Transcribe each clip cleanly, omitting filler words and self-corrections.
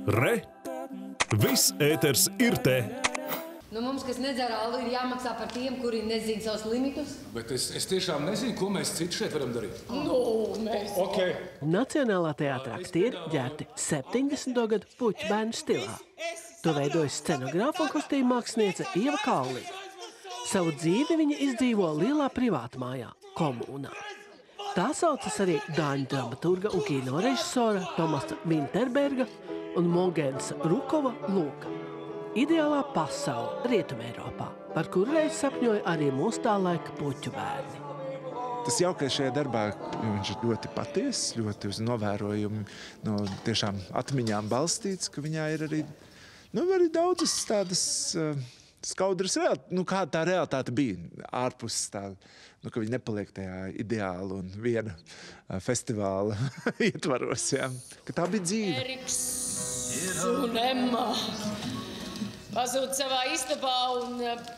Re! Viss ēters ir te! Nu, mums, kas nedzer algu, ir jāmaksā par tiem, kuri nezina savus limitus. Bet es tiešām nezinu, ko mēs citu šeit varam darīt. Okay. Nacionālā teātrā aktieri ģērbti 70. gadu puķu bērnu stilā. To veidojas scenogrāfa un kostīmu māksliniece Ieva Kalniņa. Savu dzīvi viņa izdzīvo lielā privātmājā, Komūnā. Tā saucas arī dāņu dramaturga un kino režisora Tomasa Vinterberga un Mogensa Rukova Lūka. Ideālā pasaule Rietumeiropā, par kuru reiz sapņoja arī mūsu tā laika puķu bērni. Tas jaukais šajā darbā, viņš ir ļoti patiess, ļoti uz novērojumu no tiešām atmiņām balstīts, ka viņā ir arī daudzas tādas skaudras realitātes, kā tā realitāte bija ārpus tā, ka viņi nepaliek tajā ideāla un viena festivāla ietvaros, ja, ka tā bija dzīve. Eriks un Emma pazūd savā istabā un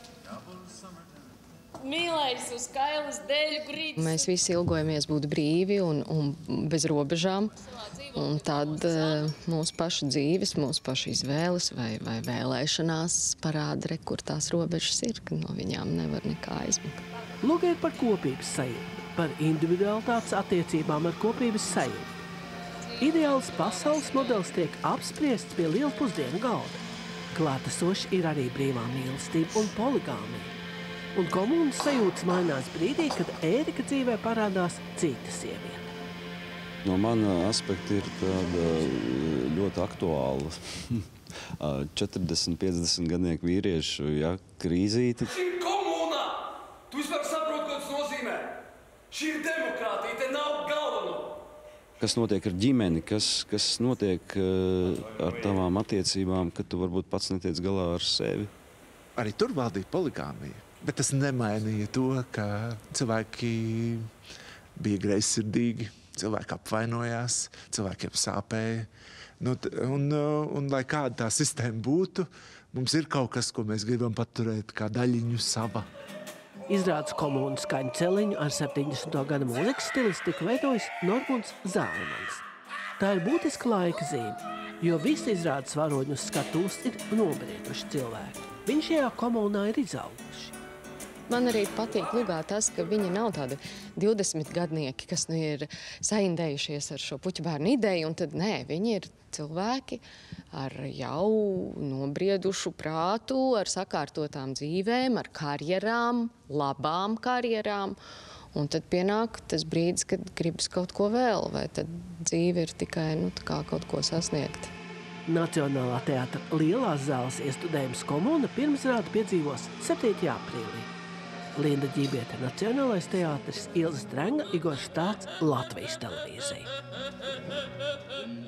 mīlējas uz kailas dēļu grīdas. Mēs visi ilgojamies būt brīvi un bez robežām. Un tad mūsu pašu dzīves, mūsu pašu izvēles vai vēlēšanās parāda, kur tās robežas ir, ka no viņām nevar nekā aizmukt. Lūk ir par kopības sajūtu, par individualitātes attiecībām ar kopības sajūtu. Ideāls pasaules modelis tiek apspriests pie liela pusdienu galda. Klātesoši ir arī brīvā mīlestība un poligāmija. Un Komūnas sajūtas mainās brīdī, kad Ērika dzīvē parādās cita sieviete. No mana aspekta ir tāda ļoti aktuāla 40-50 gadnieku vīriešu krīzīte. Šī ir komūna! Tu vispār saproti, ko tas nozīmē? Šī ir demokrātija, te nav galveno! Kas notiek ar ģimeni, kas notiek ar tavām attiecībām, kad tu varbūt pats netiec galā ar sevi? Arī tur valdīja poligāmija, bet tas nemainīja to, ka cilvēki bija greizsirdīgi, cilvēki apvainojās, cilvēkiem sāpēja. Un lai kāda tā sistēma būtu, mums ir kaut kas, ko mēs gribam paturēt kā daļiņu sava. Izrādes Komūnas skaņu celiņu ar 70. gada mūzikas stilistiku veidojas Normunds Zālimans. Tā ir būtiska laika zīme, jo visi izrādes varoņi uz skatuves ir nobrieduši cilvēki. Viņi šajā Komūnā ir izauguši. Man arī patīk Lugā tas, ka viņi nav tādi 20 gadnieki, kas ir saindējušies ar šo puķu bērnu ideju, un tad nē, viņi ir cilvēki ar jau nobriedušu prātu, ar sakārtotām dzīvēm, ar karjerām, labām karjerām, un tad pienāk tas brīdis, kad gribas kaut ko vēl, vai tad dzīve ir tikai kaut ko sasniegt. Nacionālā teātra lielās zāles iestudējums Komūna pirmsrādi piedzīvos 7. aprīlī. Linda Ģībiete, Nacionālais teātris, Ilze Strenga, Igors Štāts, Latvijas televīzija.